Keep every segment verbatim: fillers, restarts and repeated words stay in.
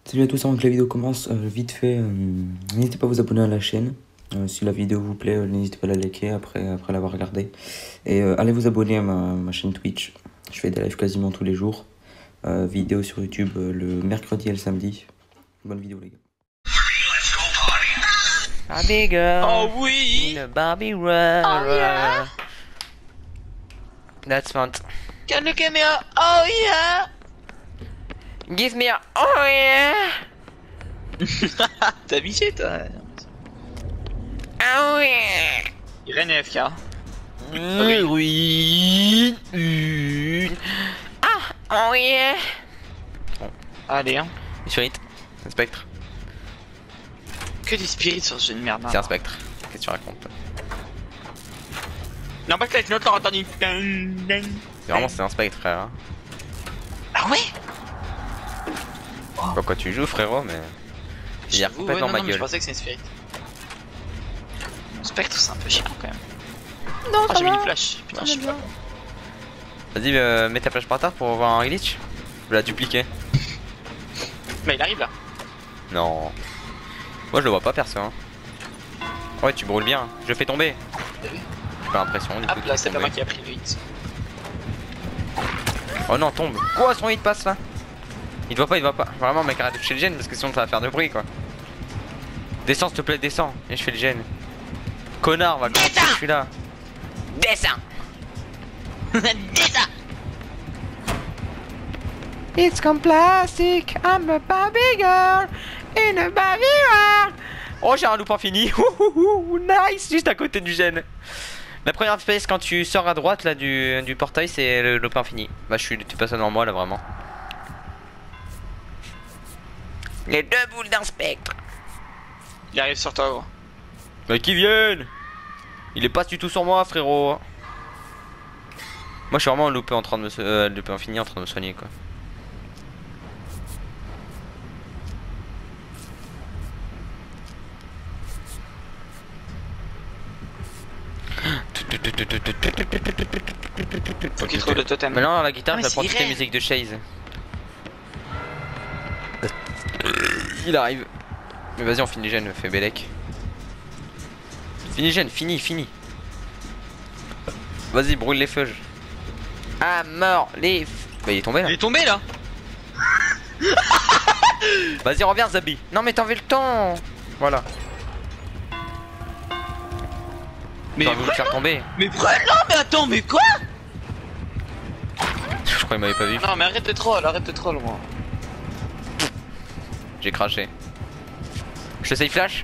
Salut à tous, avant que la vidéo commence, euh, vite fait, euh, n'hésitez pas à vous abonner à la chaîne. Euh, si la vidéo vous plaît, euh, n'hésitez pas à la liker après, après l'avoir regardée. Et euh, allez vous abonner à ma, ma chaîne Twitch. Je fais des lives quasiment tous les jours. Euh, vidéo sur YouTube euh, le mercredi et le samedi. Bonne vidéo les gars. Barbie girl. Oh oui. In a Barbie world. Oh yeah. That's fun. Can you give me a oh yeah? Give me a oh yeah. T'as biché toi? Oh yeah. Irène et F K. Oui. Oui. Une. Ah. Oh yeah. Bon. Allez hein. Spirit. Un spectre. Que des spirits sur ce jeu de merde. C'est un spectre. Qu'est-ce que tu racontes? Non pas que la note leur entendu. C'est vraiment c'est un spectre frère. Hein. Ah ouais? Pourquoi tu joues frérot mais... Il y a complètement ouais, non, ma non, gueule. Je pensais que c'est une spirit. Spectre c'est un peu chiant quand même. Non ah, j'ai mis une flash. Putain je suis pas. Vas-y euh, mets ta flash par terre pour voir un glitch. Je vais la dupliquer. Mais il arrive là. Non. Moi je le vois pas perso hein. Ouais tu brûles bien, je le fais tomber. J'ai pas l'impression du Hop coup. là c'est pas moi qui a pris le hit. Oh non tombe. Quoi son hit passe là? Il te voit pas, il te voit pas. Vraiment mec arrête de toucher le gène parce que sinon ça va faire de bruit quoi. Descends s'il te plaît, descends. Et je fais le gène. Connard va commencer je suis là. Descends. Descends. It's comme plastic, I'm a Barbie girl in a Barbie world. Oh j'ai un loop infini. Nice, juste à côté du gène. La première space quand tu sors à droite là du, du portail c'est le loop infini. Bah je suis, tu passes devant moi là vraiment. Les deux boules d'un spectre. Il arrive sur toi gros. Mais qui viennent. Il est pas du tout sur moi frérot. Moi je suis vraiment loupé en train de me euh, loupé infini en train de me soigner quoi. Faut qu'il trouve le totem. Maintenant la guitare Ah, je vais prendre toutes les Irène. musiques de Chase. Il arrive. Mais vas-y on finit gène, fait Bélec. Fini gène, fini, fini. Vas-y brûle les feux. Ah mort les f... Bah il est tombé là. Il est tombé là. Vas-y reviens Zabi. Non mais t'en veux le temps. Voilà. Mais T'as envie de le faire tomber. Mais non mais attends mais quoi? Je crois qu'il m'avait pas vu. Non mais arrête de troll, arrête de troll moi. J'ai craché. Je te save flash.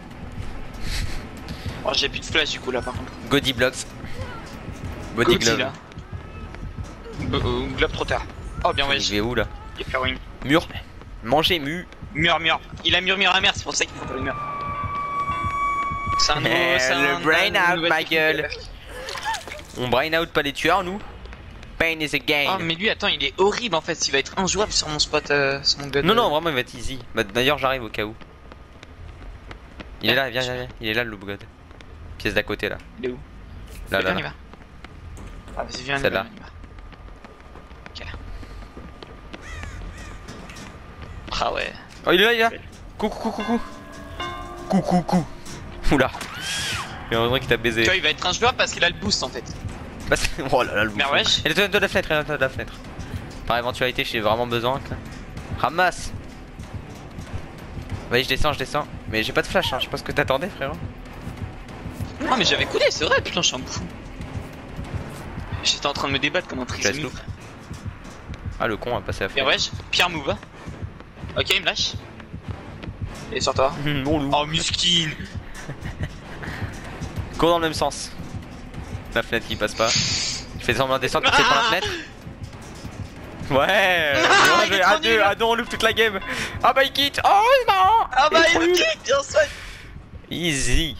Oh j'ai plus de flash du coup là par contre. Gody Blocks. Body Godzilla. Glove. Euh, euh, globe trop tard. Oh bien ouais. Il est où là? Il est wing. Mur. Manger mu. Mur mur. Il a murmuré à merde, c'est pour ça qu'il faut pas le mur. C'est un nouveau. Eh, c'est le un- brain un out, nouvel ma technique. gueule. On brain out pas les tueurs nous. Pain is a gain. Oh mais lui attends il est horrible en fait, il va être injouable sur mon spot, euh, sur mon god. Non non vraiment il va être easy. Bah, d'ailleurs j'arrive au cas où. Il est là, viens viens viens. Il est là le loop god. Pièce d'à côté là. Il est où? Là Viens, là. on y là. va. Ah vas-y viens, on y Celle-là. va, on y va. Ok. Ah ouais. Oh il est là il est là. Coucou coucou coucou. Coucou coucou. Oula. Il y a un truc qui t'a baisé. Tu vois il va être injouable parce qu'il a le boost en fait. Bah, c'est- oh là là le Mais bouffon. wesh. Et de, de la fenêtre, de la, de la fenêtre. Par éventualité, j'ai vraiment besoin. Quoi. Ramasse. Vas-y, je descends, je descends. Mais j'ai pas de flash, hein. Je sais pas ce que t'attendais, frérot. Non mais j'avais coulé, c'est vrai, putain je suis un bouffon. J'étais en train de me débattre comme un prisonnier. loop. Ah, le con a passé à Mais faire. wesh, Pierre move. hein. Ok il me lâche. Et sur toi. Non, loup. Oh muskin. Cours dans le même sens. La fenêtre qui passe pas. Je fais semblant de descendre, tu sais par la fenêtre. Ouais. Ah, Bon, il est je- trop à deux, nul. à deux, on loupe toute la game. Ah bah il quitte. Oh non. Ah bah il est me nul. quitte, bien sûr. Easy.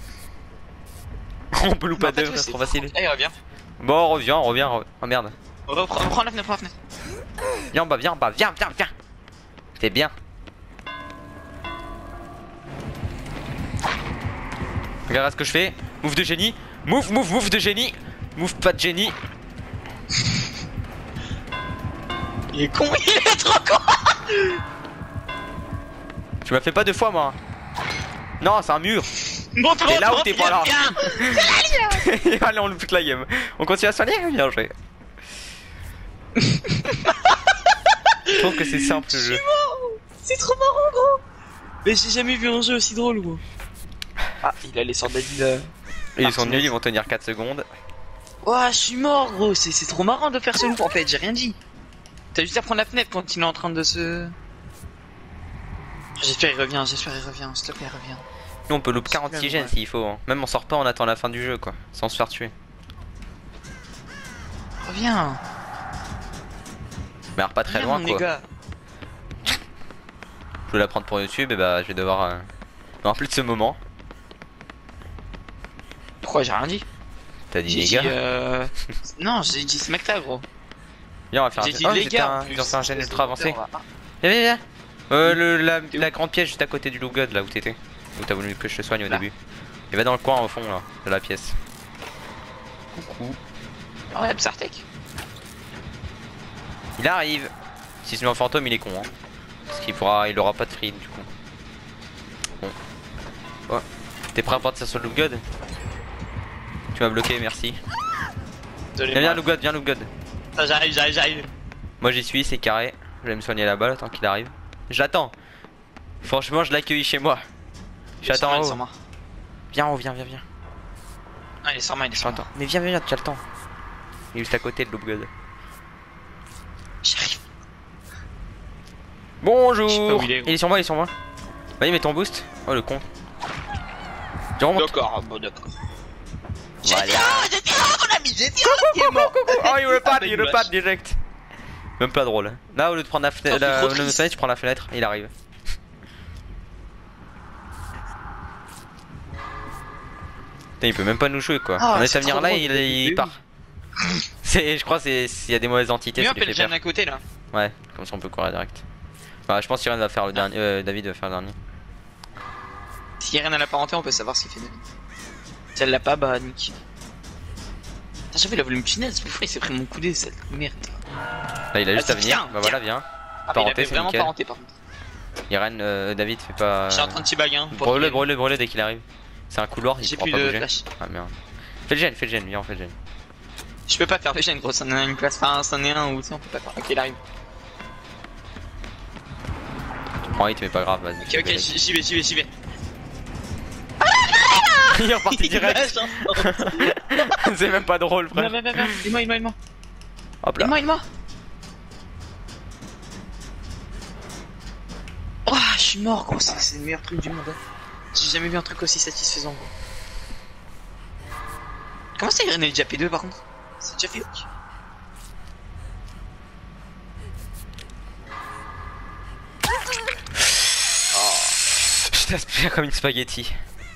On peut louper à deux, c'est trop facile. Allez reviens. Bon, reviens, reviens. re- Oh merde. On reprend, on prend la fenêtre, on prend la fenêtre. Viens en bas, viens en bas, viens, viens, viens. T'es bien. Regarde ce que je fais. Move de génie. Move, move, move de génie. Move pas de génie. Il est con, il est trop con. Tu m'as fait pas deux fois moi. Non, c'est un mur. Montre, T'es là montre, ou t'es viens, pas là? viens. Allez, on loupe toute la game. On continue à se soigner? Bien joué. Je trouve que c'est simple le jeu. C'est trop marrant, gros. Mais j'ai jamais vu un jeu aussi drôle, gros. Ah, il a les sorts d'Adil. Et ils sont nuls, ils vont tenir quatre secondes. Ouah, je suis mort, gros. C'est trop marrant de faire ce loop en fait, j'ai rien dit. T'as juste à prendre la fenêtre quand il est en train de se. J'espère il revient, j'espère il revient, s'il te plaît, reviens. Nous on peut loop quarante-six gènes s'il faut. Hein. Même on sort pas, on attend la fin du jeu quoi. Sans se faire tuer. Reviens. Mais alors pas très Reviens, loin mon quoi. gars. Je vais la prendre pour YouTube et bah je vais devoir euh... me rappeler de ce moment. Pourquoi j'ai rien dit? T'as dit J'ai les dit gars euh... Non, j'ai dit Smecta, gros. Viens on va faire un J'ai gène. dit Oh, les j'étais gars. un... en plus. Ils ont fait un gène C'est ultra trop avancé. bien, on va- Viens viens viens. Euh le, la, T'es où la grande pièce juste à côté du Loop God là où t'étais. Où t'as voulu que je te soigne au Là. début. Il va dans le coin au fond là, de la pièce. Coucou. Ah ouais, Psyartec. Il arrive. Si se met en fantôme il est con hein. Parce qu'il pourra. Il aura pas de free du coup. Bon. Ouais. T'es prêt à partir sur le Loop God? Tu m'as bloqué, merci. Désolé, Viens, viens, moi. Loop God, viens, Loop God. Ah, J'arrive, j'arrive, j'arrive. Moi j'y suis, c'est carré. Je vais me soigner là-bas le temps qu'il arrive. J'attends. Franchement, je l'accueille chez moi. J'attends en Il est haut. sur moi. Viens en haut, viens, viens, viens. Ah, il est sur moi, il est sur moi. Attends. Mais viens, viens, viens, tu as le temps. Il est juste à côté de Loop God. J'arrive. Bonjour. Je sais pas où il est, gros. Il est sur moi, il est sur moi. Vas-y, mets ton boost. Oh le con. Tu remontes. D'accord, bon, d'accord. Voilà. J'ai dit oh, mon ami, j'ai dit oh, il est mort. Oh, il repart, Ah, il bah, repart direct. Même pas drôle. Là, au lieu de prendre la fenêtre, Putain, c'est la... trop le triste. fenêtre, tu prends la fenêtre, il arrive. Putain, il peut même pas nous jouer quoi. Ah, On laisse c'est à venir trop là, drôle, il, mais il oui. part. C'est, je crois, c'est s'il y a des mauvaises entités. Lui, ça on lui peut fait le gêne peur. à côté là. Ouais, comme ça on peut courir direct. Bah, je pense qu'Irene va faire le dernier. Euh, David va faire le dernier. Si Irène a la parenté, on peut savoir ce qu'il fait David. Si elle l'a pas, bah nick. Putain, j'avais il a voulu me tunnel, c'est pour il s'est pris mon coudé, cette merde. Là, il a juste Vas-y, à venir. viens, Bah voilà, viens. Ah, mais il Parenté, avait c'est vraiment nickel. parenté par contre. Irene, euh, David fait pas. Je suis en train de t-bag hein. pour Brûle-le, qu'il- brûle-le, brûle-le dès qu'il arrive. C'est un couloir, il J'ai pourra plus pas de bouger. flash. Ah merde. Fais le gène, fais le gène, viens, on fait le gène. Je peux pas faire le gène gros, c'en est une place, enfin c'en est un ou tu sais on peut pas faire. Ok il arrive. Prends hit mais pas grave, vas-y. Ok ok j'y j'y vais, j'y vais, j'y vais. Il est reparti direct. C'est même pas drôle, Viens, frère. viens, viens, viens, aide-moi, aide-moi, aide-moi. Hop là. Aide-moi, aide-moi. Oh, je suis mort, gros, c'est c'est le meilleur truc du monde. hein. J'ai jamais vu un truc aussi satisfaisant, gros. Comment ça, Irène est déjà P deux par contre? C'est déjà fait, ok. Je t'aspire comme une spaghetti.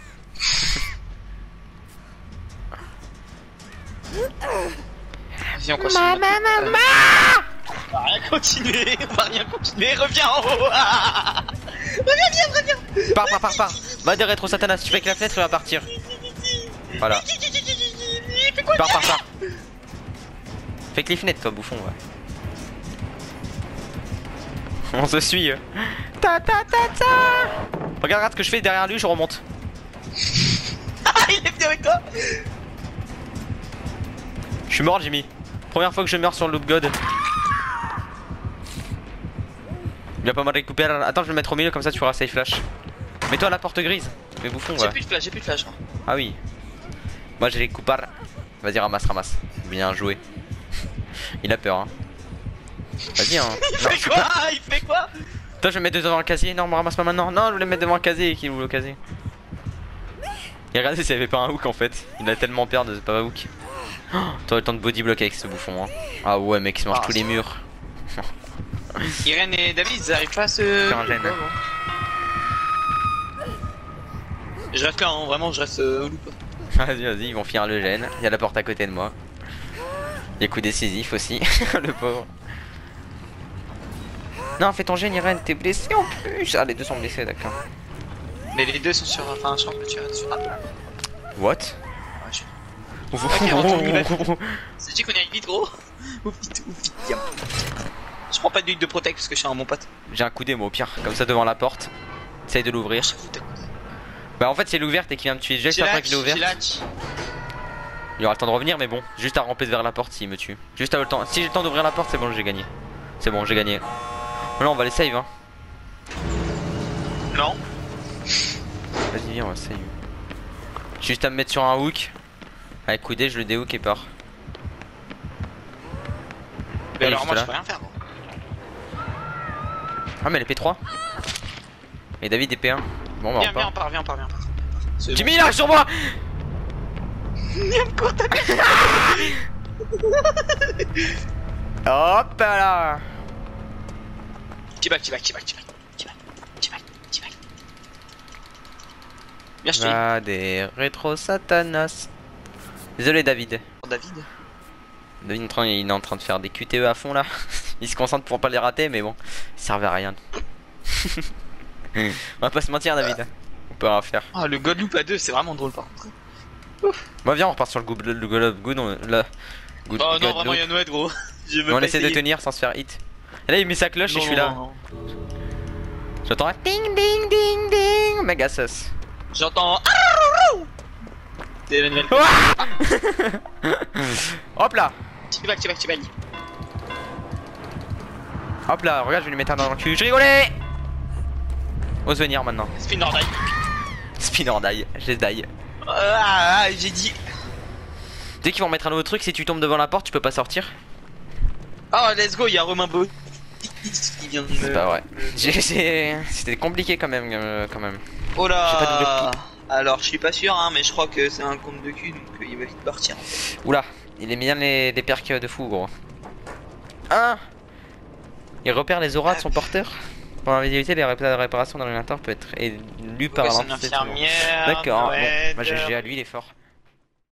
Vas-y, on continue. Maman, maman. On va rien continuer, on va rien continuer, reviens en haut. Ah reviens, viens, reviens. Pars, pars, pars, pars. Va de rétro Satanas, tu fais avec la fenêtre, il va partir. Voilà. Fais quoi? Pars, pars, pars. Fais que les fenêtres, toi, bouffon, ouais. On se suit. euh. Ta ta ta ta. Regarde, regarde ce que je fais derrière lui, je remonte. Ah, il est venu avec toi. Je suis mort, Jimmy. Première fois que je meurs sur le Loop God. Il va pas mal récupérer. Attends, je vais le mettre au milieu, comme ça tu feras safe flash. Mets-toi à la porte grise. Mais bouffon, J'ai ouais. plus de flash, j'ai plus de flash. hein. Ah oui. Moi j'ai les coupards. Vas-y, ramasse, ramasse. Bien joué. Il a peur, hein. Vas-y, hein. Il Non, fait quoi? Il fait quoi? Toi, je vais me mettre devant le casier. Non, me ramasse pas maintenant. Non, je voulais me mettre devant le casier et qu'il ouvre le casier. Et regardez s'il y avait pas un hook en fait. Il a tellement peur de pas hook. Oh, t'aurais le temps de body block avec ce bouffon. Hein. Ah ouais, mec, il se mange Ah, tous les murs. Irène et David, ils arrivent pas à se. Faire un gène. Je reste là, hein, vraiment, je reste euh, au loop. Vas-y, vas-y, ils vont finir le gène. Il y a la porte à côté de moi. Il y a coup décisif aussi, le pauvre. Non, fais ton gène, Irène, t'es blessé en plus. Ah, les deux sont blessés, d'accord. Mais les deux sont sur. Enfin, je pense que tu sur. Ah, What? ouais, je... Ok, on tourne une C'est dit qu'on y aille vite, gros. Ou vite, ou vite, tiens. Je prends pas d'huile de protect parce que je suis un bon pote. J'ai un coup d'émo au pire, comme ça devant la porte. Essaye de l'ouvrir. Bah en fait c'est l'ouverte et qui vient me tuer. Juste après qu'il est ouvert. Il aura le temps de revenir, mais bon, juste à ramper vers la porte s'il me tue. Juste à le temps. Si j'ai le temps d'ouvrir la porte, c'est bon, j'ai gagné. C'est bon, j'ai gagné. Là on va les save hein. Non. Vas-y viens, on va save. Juste à me mettre sur un hook. Avec coudé, je le déhook et part. Mais alors moi je peux rien faire. Bon. Ah mais elle est P trois. Et David est P un. Bon bah viens, on part. viens, on part, viens, on part, viens, on part. Jimmy là sur moi. Hop là. T-back, T-back, T-back, T-back, T-back, T-back, T-back. Bien je Ah des rétro satanas. Désolé David. David. David il est en train de faire des Q T E à fond là. Il se concentre pour pas les rater mais bon, il servait à rien. On va pas se mentir David. On peut rien faire. Ah le God Loop à deux c'est vraiment drôle par contre. Ouf. Bah viens on repart sur le good, le good, good, on, la, good Oh non God vraiment Loop. Yann Oued gros. Je veux On pas essaie de essayer. tenir sans se faire hit. Et là il met sa cloche Non, et je suis non, là. non, non. J'entends un ding ding ding ding. Méga sus. J'entends. C'est la nouvelle. Hop là. T-back, T-back, T-back. Hop là, regarde je vais lui mettre un dans le cul. Je rigolais. Ose venir maintenant. Spin or die. Spin or die, je les die. Ah, ah, j'ai dit. Dès qu'ils vont mettre un nouveau truc, si tu tombes devant la porte, tu peux pas sortir. Oh, let's go, il y a Romain Beau qui vient de. C'est pas vrai. C'était compliqué quand même, euh, quand même. Oh J'ai pas de là. Alors, je suis pas sûr, hein, mais je crois que c'est un compte de cul donc euh, il va vite partir. Oula, il est bien les, les perks de fou, gros. Un. Il repère les auras de son porteur. Pour l'invisibilité, les rép réparations dans l'inventaire peut être élu par Ouais, c'est une l'entité. infirmière. D'accord, bon, Noël, bah G G à lui, il est fort.